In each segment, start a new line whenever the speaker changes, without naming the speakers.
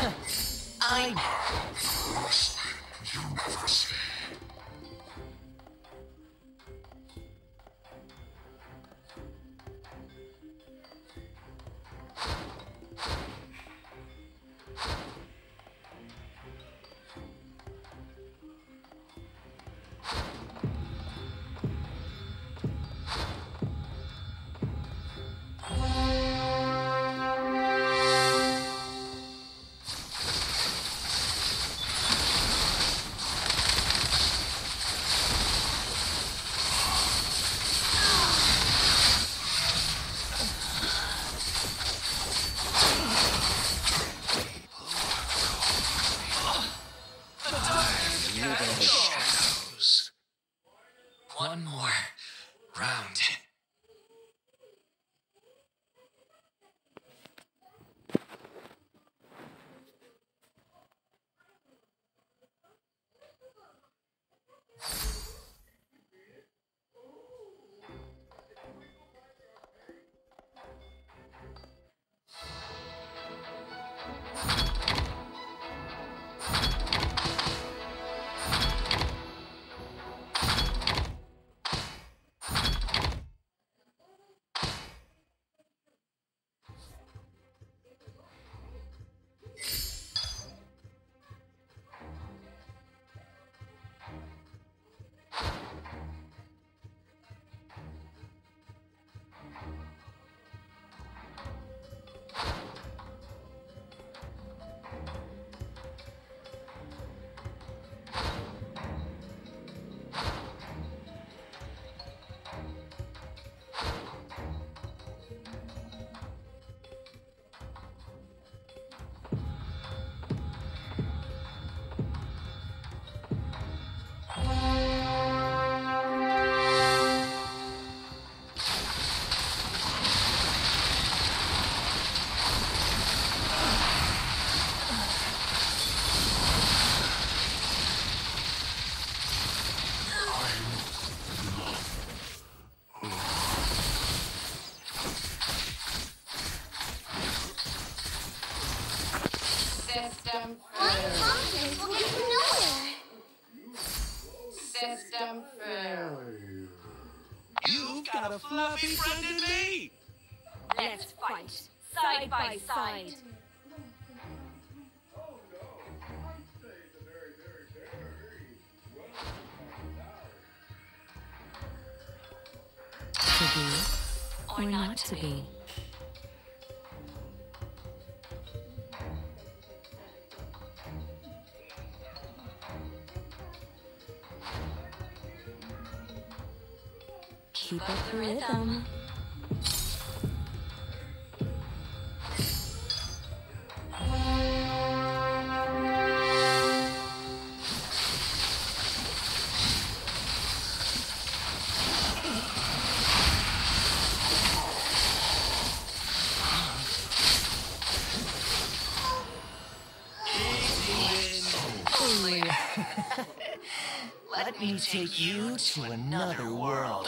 I...
You never see. Shadows. One more round.
System
My
failure.
confidence will get you nowhere.
System failure.
You've got a fluffy friend in me!
Let's fight, side by side.
To be or not to be. Keep up the rhythm.
Let me take you to another world.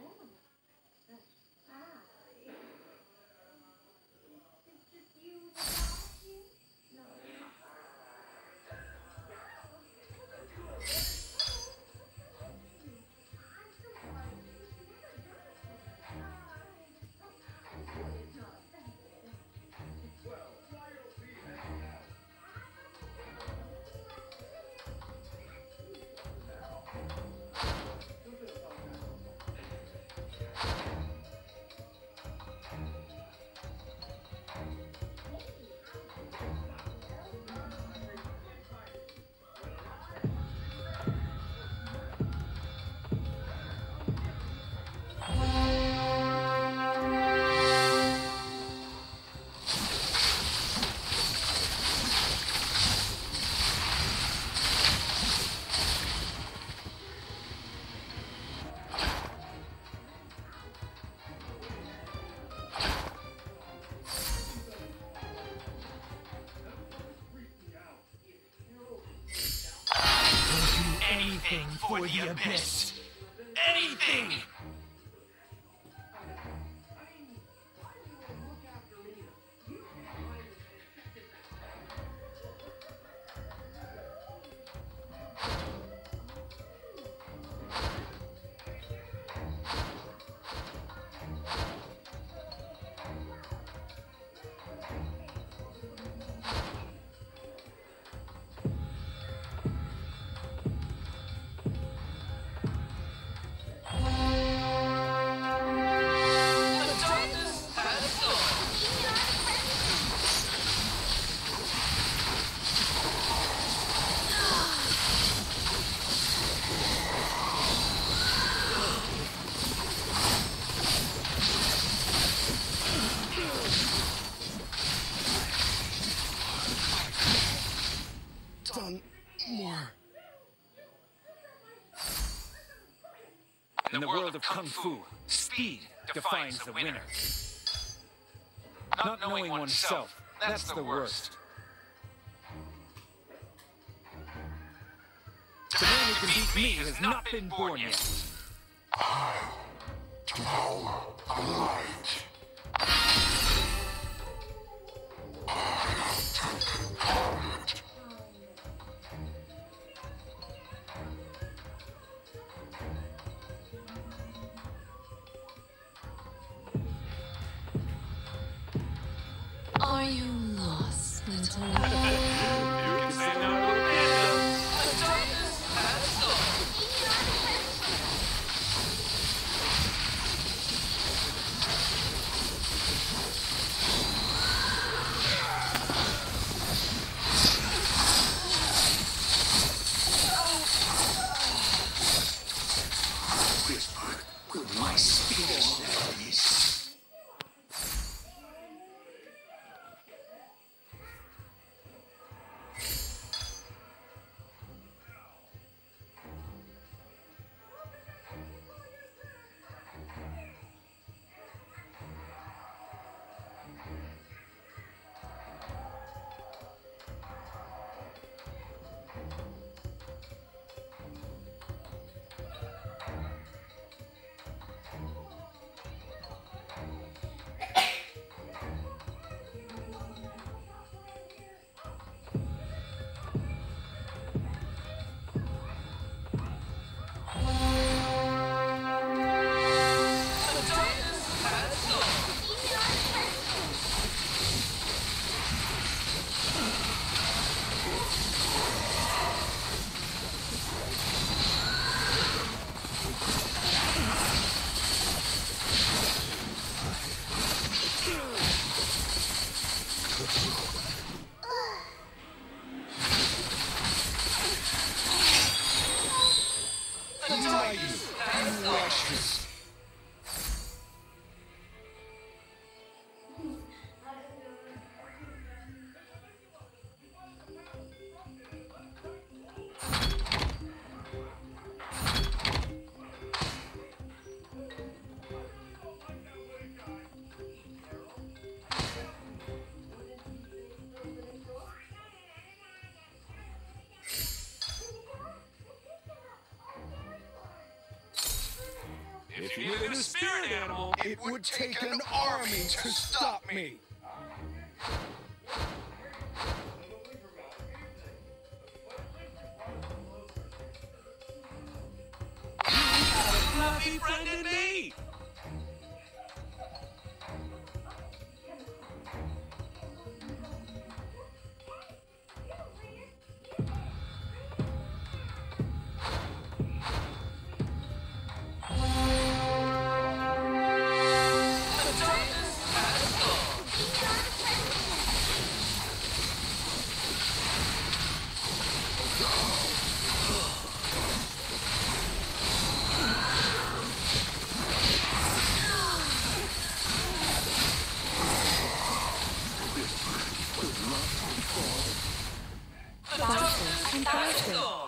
Anything for the abyss. Anything!
done more.
In the world of Kung Fu, speed defines the winner. Not knowing oneself, that's the worst. The man who can beat me has not been born yet.
Devour the light.
Are you lost, little one?
You can say no to Amanda. The darkness has gone.
Whisper with my speech enemies.
If you live in a spirit animal,
It would take an army to stop me.
not befriended me!
Faster and faster.